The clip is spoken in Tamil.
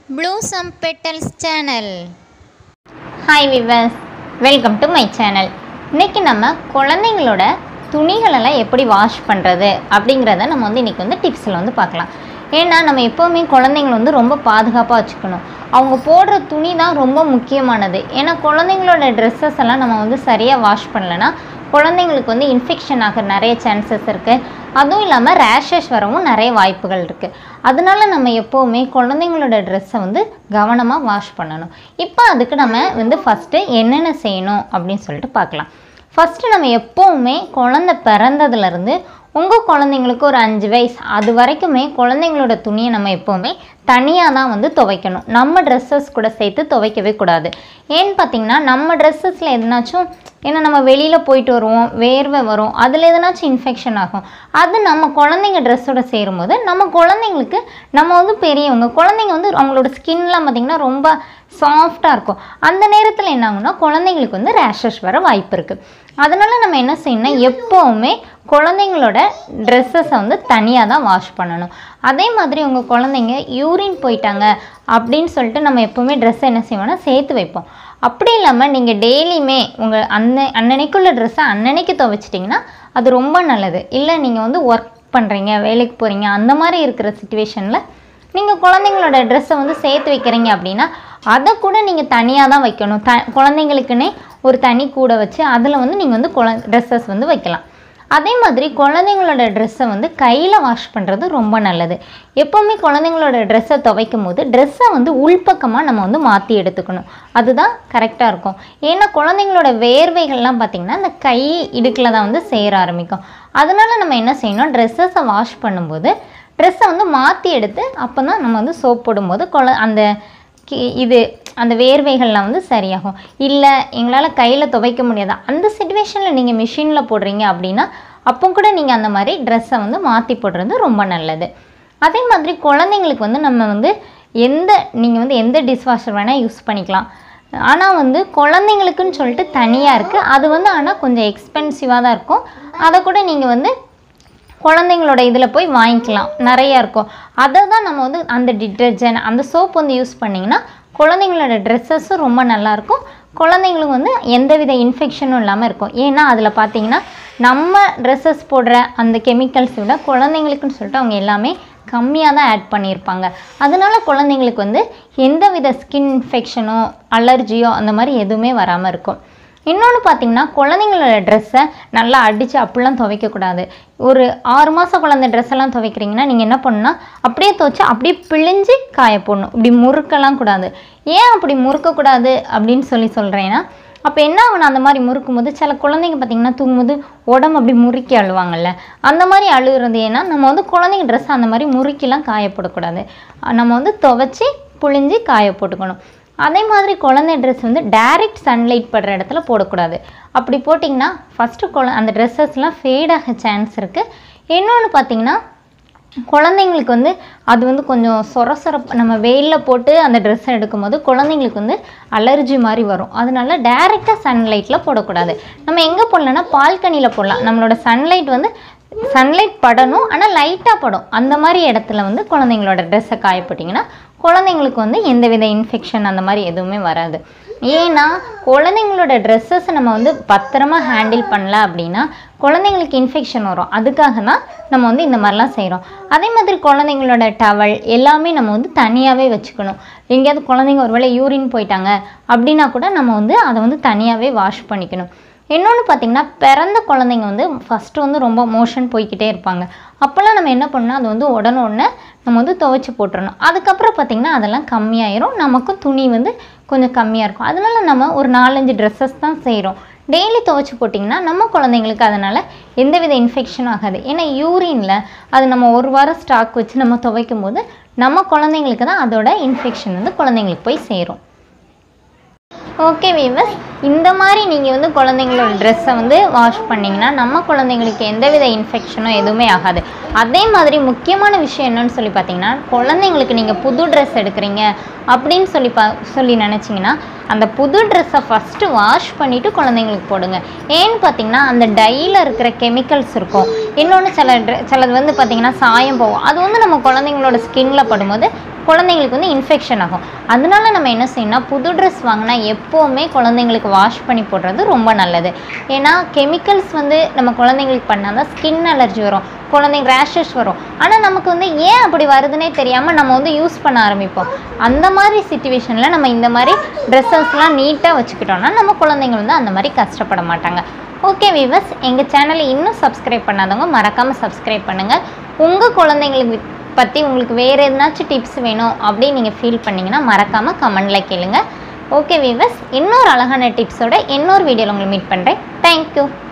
Bloossompettals channel. Hi viewers, welcome to my channel. இன்னைக்கு நம்ம குழந்தைகளோட துணிகளெல்லாம் எப்படி வாஷ் பண்ணுறது அப்படிங்கிறத நம்ம இன்னைக்கு டிப்ஸில் பார்க்கலாம். ஏன்னா நம்ம எப்போவுமே குழந்தைங்களை ரொம்ப பாதுகாப்பாக வச்சுக்கணும். அவங்க போடுற துணி தான் ரொம்ப முக்கியமானது. ஏன்னா குழந்தைங்களோட ட்ரெஸ்ஸஸ் எல்லாம் நம்ம சரியாக வாஷ் பண்ணலைன்னா குழந்தைங்களுக்கு இன்ஃபெக்ஷன் ஆகிற நிறைய சான்சஸ் இருக்குது. அதுவும் இல்லாமல் ரேஷஸ் வரவும் நிறைய வாய்ப்புகள் இருக்குது. அதனால நம்ம எப்போவுமே குழந்தைங்களோட ட்ரெஸ்ஸை கவனமாக வாஷ் பண்ணணும். இப்போ அதுக்கு நம்ம ஃபஸ்ட்டு என்னென்ன செய்யணும் அப்படின்னு சொல்லிட்டு பார்க்கலாம். ஃபஸ்ட்டு நம்ம எப்போவுமே குழந்தை பிறந்ததுலேருந்து உங்கள் குழந்தைங்களுக்கு ஒரு 5 வயசு அது வரைக்குமே குழந்தைங்களோட துணியை நம்ம எப்போவுமே தனியாக தான் துவைக்கணும். நம்ம ட்ரெஸ்ஸஸ் கூட சேர்த்து துவைக்கவே கூடாது. ஏன்னு பார்த்திங்கன்னா நம்ம ட்ரெஸ்ஸஸில் எதுனாச்சும் ஏன்னா நம்ம வெளியில் போயிட்டு வருவோம், வேர்வை வரும், அதில் எதனாச்சும் இன்ஃபெக்ஷன் ஆகும். அது நம்ம குழந்தைங்க ட்ரெஸ்ஸோட சேரும்போது நம்ம குழந்தைங்களுக்கு நம்ம பெரியவங்க குழந்தைங்க அவங்களோட ஸ்கின்லாம் பார்த்திங்கன்னா ரொம்ப சாஃப்டாக இருக்கும். அந்த நேரத்தில் என்ன ஆகும்னா குழந்தைங்களுக்கு ரேஷஸ் வர வாய்ப்பு இருக்குது. அதனால் நம்ம என்ன செய்யணும்னா எப்போவுமே குழந்தைங்களோட ட்ரெஸ்ஸஸை தனியாக தான் வாஷ் பண்ணணும். அதே மாதிரி உங்கள் குழந்தைங்க யூரின் போயிட்டாங்க அப்படின்னு சொல்லிட்டு நம்ம எப்போவுமே ட்ரெஸ்ஸை என்ன செய்வோம்னா சேர்த்து வைப்போம். அப்படி இல்லாமல் நீங்கள் டெய்லியுமே உங்கள் அன்னன்னைக்குள்ள ட்ரெஸ்ஸை அன்னன்னைக்கு துவைச்சிட்டிங்கன்னா அது ரொம்ப நல்லது. இல்லை நீங்கள் ஒர்க் பண்ணுறீங்க, வேலைக்கு போகிறீங்க, அந்த மாதிரி இருக்கிற சிச்சுவேஷனில் நீங்கள் குழந்தைங்களோட ட்ரெஸ்ஸை சேர்த்து வைக்கிறீங்க அப்படின்னா அதை கூட நீங்கள் தனியாக தான் வைக்கணும். குழந்தைங்களுக்குன்னே ஒரு தனி கூட வச்சு அதில் நீங்கள் ட்ரெஸ்ஸஸ் வைக்கலாம். அதே மாதிரி குழந்தைங்களோட ட்ரெஸ்ஸை கையில் வாஷ் பண்ணுறது ரொம்ப நல்லது. எப்போவுமே குழந்தைங்களோட ட்ரெஸ்ஸை துவைக்கும் போது ட்ரெஸ்ஸை உள்பக்கமாக நம்ம மாற்றி எடுத்துக்கணும். அதுதான் கரெக்டாக இருக்கும். ஏன்னா குழந்தைங்களோட வேர்வைகள்லாம் பார்த்திங்கன்னா அந்த கை இடுக்கில் தான் சேர ஆரம்பிக்கும். அதனால் நம்ம என்ன செய்யணும், ட்ரெஸ்ஸஸை வாஷ் பண்ணும்போது ட்ரெஸ்ஸை மாற்றி எடுத்து அப்போ தான் நம்ம சோப் போடும்போது அந்த வேர்வைகள்லாம் சரியாகும். இல்லை எங்களால் கையில் துவைக்க முடியாது அந்த சிச்சுவேஷனில் நீங்கள் மிஷினில் போடுறீங்க அப்படின்னா அப்போ கூட நீங்கள் அந்த மாதிரி ட்ரெஸ்ஸை மாற்றி போடுறது ரொம்ப நல்லது. அதே மாதிரி குழந்தைங்களுக்கு நம்ம நீங்கள் எந்த டிஷ்வாஷர் வேணால் யூஸ் பண்ணிக்கலாம். ஆனால் குழந்தைங்களுக்குன்னு சொல்லிட்டு தனியாக இருக்குது. அது ஆனால் கொஞ்சம் எக்ஸ்பென்சிவாக தான் இருக்கும். அதை கூட நீங்கள் குழந்தைங்களோட இதில் போய் வாங்கிக்கலாம், நிறையா இருக்கும். அதை தான் நம்ம அந்த டிட்டர்ஜென்ட் அந்த சோப் யூஸ் பண்ணிங்கன்னா குழந்தைங்களோட ட்ரெஸ்ஸஸும் ரொம்ப நல்லாயிருக்கும். குழந்தைங்களுக்கு எந்தவித இன்ஃபெக்ஷனும் இல்லாமல் இருக்கும். ஏன்னா அதில் பார்த்திங்கன்னா நம்ம ட்ரெஸ்ஸஸ் போடுற அந்த கெமிக்கல்ஸ் விட குழந்தைங்களுக்குன்னு சொல்லிட்டு அவங்க எல்லாமே கம்மியாக தான் ஆட் பண்ணியிருப்பாங்க. அதனால் குழந்தைங்களுக்கு எந்தவித ஸ்கின் இன்ஃபெக்ஷனோ அலர்ஜியோ அந்த மாதிரி எதுவுமே வராமல் இருக்கும். இன்னொன்று பார்த்திங்கன்னா குழந்தைங்களோட ட்ரெஸ்ஸை நல்லா அடித்து அப்படிலாம் துவைக்கக்கூடாது. ஒரு 6 மாத குழந்தை ட்ரெஸ்ஸெல்லாம் துவைக்கிறீங்கன்னா நீங்கள் என்ன பண்ணணும்னா அப்படியே துவைச்சி அப்படியே பிழிஞ்சு காய போடணும். இப்படி முறுக்கலாம் கூடாது. ஏன் அப்படி முறுக்கக்கூடாது அப்படின்னு சொல்கிறேன்னா அப்போ என்ன ஆகணும், அந்த மாதிரி முறுக்கும் போது சில குழந்தைங்க பார்த்திங்கன்னா தூங்கும்போது உடம்பு அப்படி முறுக்கி அழுவாங்கள்ல, அந்த மாதிரி அழுகிறது. ஏன்னா நம்ம குழந்தைங்க ட்ரெஸ்ஸை அந்த மாதிரி முறுக்கிலாம் காயப்படக்கூடாது. நம்ம துவைச்சி புழிஞ்சு காய போட்டுக்கணும். அதே மாதிரி குழந்தை ட்ரெஸ் டைரெக்ட் சன்லைட் படுற இடத்துல போடக்கூடாது. அப்படி போட்டிங்கன்னா ஃபஸ்ட்டு அந்த ட்ரெஸ்ஸஸ்லாம் ஃபேடாக சான்ஸ் இருக்குது. இன்னொன்று பார்த்திங்கன்னா குழந்தைங்களுக்கு அது கொஞ்சம் சொரப்பு நம்ம வெயிலில் போட்டு அந்த ட்ரெஸ்ஸை எடுக்கும்போது குழந்தைங்களுக்கு அலர்ஜி மாதிரி வரும். அதனால டைரெக்டாக சன்லைட்டில் போடக்கூடாது. நம்ம எங்கே போடலான்னா பால்கனியில் போடலாம். நம்மளோட சன்லைட் படணும், ஆனால் லைட்டாக படும். அந்த மாதிரி இடத்துல குழந்தைங்களோட ட்ரெஸ்ஸை காயப்பட்டிங்கன்னா குழந்தைங்களுக்கு எந்தவித இன்ஃபெக்ஷன் அந்த மாதிரி எதுவுமே வராது. ஏன்னா குழந்தைங்களோட ட்ரெஸ்ஸஸை நம்ம பத்திரமா ஹேண்டில் பண்ணல அப்படின்னா குழந்தைங்களுக்கு இன்ஃபெக்ஷன் வரும். அதுக்காக தான் நம்ம இந்த மாதிரிலாம் செய்கிறோம். அதே மாதிரி குழந்தைங்களோட டவல் எல்லாமே நம்ம தனியாகவே வச்சுக்கணும். எங்கேயாவது குழந்தைங்க ஒருவேளை யூரின் போயிட்டாங்க அப்படின்னா கூட நம்ம அதை தனியாகவே வாஷ் பண்ணிக்கணும். இன்னொன்று பார்த்திங்கன்னா பிறந்த குழந்தைங்க ஃபஸ்ட்டு ரொம்ப மோஷன் போய்கிட்டே இருப்பாங்க. அப்போல்லாம் நம்ம என்ன பண்ணால் அது உடனே நம்ம துவைச்சி போட்டுறணும். அதுக்கப்புறம் பார்த்திங்கன்னா அதெல்லாம் கம்மியாயிரும். நமக்கும் துணி கொஞ்சம் கம்மியாக இருக்கும். அதனால நம்ம ஒரு 4-5 ட்ரெஸ்ஸஸ் தான் செய்கிறோம். டெய்லி துவைச்சி போட்டிங்கன்னா நம்ம குழந்தைங்களுக்கு அதனால் எந்தவித இன்ஃபெக்ஷனும் ஆகாது. ஏன்னா யூரினில் அது நம்ம 1 வாரம் ஸ்டாக் வச்சு நம்ம துவைக்கும் போது நம்ம குழந்தைங்களுக்கு தான் அதோட இன்ஃபெக்ஷன் குழந்தைங்களுக்கு போய் சேரும். ஓகே வீவர்ஸ், இந்த மாதிரி நீங்கள் குழந்தைங்களோட ட்ரெஸ்ஸை வாஷ் பண்ணிங்கன்னா நம்ம குழந்தைங்களுக்கு எந்தவித இன்ஃபெக்ஷனும் எதுவுமே ஆகாது. அதே மாதிரி முக்கியமான விஷயம் என்னன்னு பார்த்தீங்கன்னா குழந்தைங்களுக்கு நீங்கள் புது ட்ரெஸ் எடுக்கிறீங்க அப்படின்னு சொல்லி நினச்சிங்கன்னா அந்த புது ட்ரெஸ்ஸை ஃபஸ்ட்டு வாஷ் பண்ணிவிட்டு குழந்தைங்களுக்கு போடுங்க. ஏன்னு பார்த்தீங்கன்னா அந்த டையில் இருக்கிற கெமிக்கல்ஸ் இருக்கும். இன்னொன்று சிலது பார்த்திங்கன்னா சாயம் போகும். அது நம்ம குழந்தைங்களோட ஸ்கின்னில் படும்போது குழந்தைங்களுக்கு வந்து இன்ஃபெக்ஷன் ஆகும். அதனால நம்ம என்ன செய்யணும்னா புது ட்ரெஸ் வாங்கினா எப்போவுமே குழந்தைங்களுக்கு வாஷ் பண்ணி போடுறது ரொம்ப நல்லது. ஏன்னா கெமிக்கல்ஸ் வந்து நம்ம குழந்தைங்களுக்கு பண்ணால் தான் ஸ்கின் அலர்ஜி வரும், குழந்தைங்க ரேஷஸ் வரும். ஆனால் நமக்கு வந்து ஏன் அப்படி வருதுன்னே தெரியாமல் நம்ம வந்து யூஸ் பண்ண ஆரம்பிப்போம். அந்த மாதிரி சிச்சுவேஷனில் நம்ம இந்த மாதிரி ட்ரெஸ்ஸஸ்லாம் நீட்டாக வச்சுக்கிட்டோம்னா நம்ம குழந்தைங்க வந்து அந்த மாதிரி கஷ்டப்பட மாட்டாங்க. ஓகே வீவர்ஸ், எங்கள் சேனலை இன்னும் சப்ஸ்கிரைப் பண்ணாதவங்க மறக்காமல் சப்ஸ்கிரைப் பண்ணுங்கள். உங்கள் குழந்தைங்களுக்கு பற்றி உங்களுக்கு வேறு எதுனாச்சும் டிப்ஸ் வேணும் அப்படின்னு நீங்கள் ஃபீல் பண்ணிங்கன்னா மறக்காமல் கமெண்டில் கேளுங்க. ஓகே வீவர்ஸ், இன்னொரு அழகான டிப்ஸோட இன்னொரு வீடியோவில் உங்களை மீட் பண்ணுறேன். தேங்க்யூ.